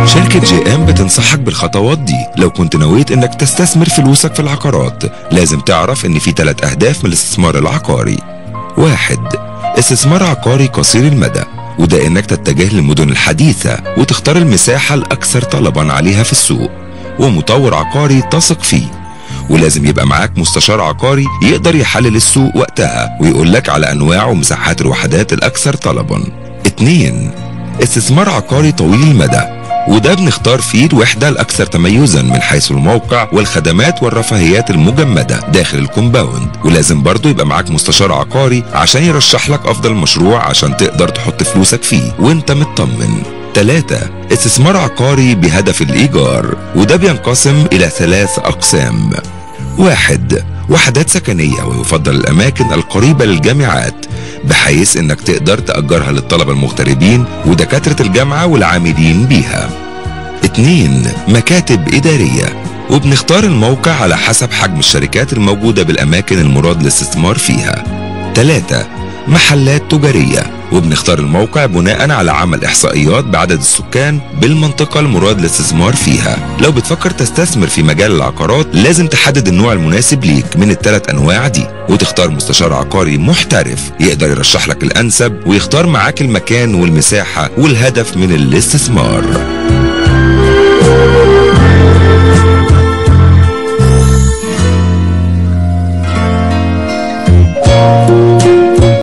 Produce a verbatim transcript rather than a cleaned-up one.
شركة جي ام بتنصحك بالخطوات دي لو كنت نويت انك تستثمر فلوسك في العقارات. لازم تعرف ان في ثلاث اهداف من الاستثمار العقاري. واحد، استثمار عقاري قصير المدى، وده انك تتجه للمدن الحديثة وتختار المساحة الاكثر طلبا عليها في السوق ومطور عقاري تثق فيه، ولازم يبقى معاك مستشار عقاري يقدر يحلل السوق وقتها ويقول لك على انواع ومساحات الوحدات الاكثر طلبا. اتنين، استثمار عقاري طويل المدى، وده بنختار فيه الوحدة الأكثر تميزا من حيث الموقع والخدمات والرفاهيات المجمدة داخل الكومباوند، ولازم برضو يبقى معاك مستشار عقاري عشان يرشح لك أفضل مشروع عشان تقدر تحط فلوسك فيه وانت مطمن. تلاتة، استثمار عقاري بهدف الإيجار، وده بينقسم إلى ثلاث أقسام. واحد، وحدات سكنية، ويفضل الأماكن القريبة للجامعات بحيث انك تقدر تأجرها للطلبة المغتربين ودكاترة الجامعة والعاملين بيها. اتنين، مكاتب إدارية، وبنختار الموقع على حسب حجم الشركات الموجودة بالأماكن المراد الاستثمار فيها. تلاتة، محلات تجارية، وبنختار الموقع بناء على عمل إحصائيات بعدد السكان بالمنطقة المراد الاستثمار فيها. لو بتفكر تستثمر في مجال العقارات لازم تحدد النوع المناسب ليك من الثلاث أنواع دي، وتختار مستشار عقاري محترف يقدر يرشح لك الأنسب ويختار معاك المكان والمساحة والهدف من الاستثمار.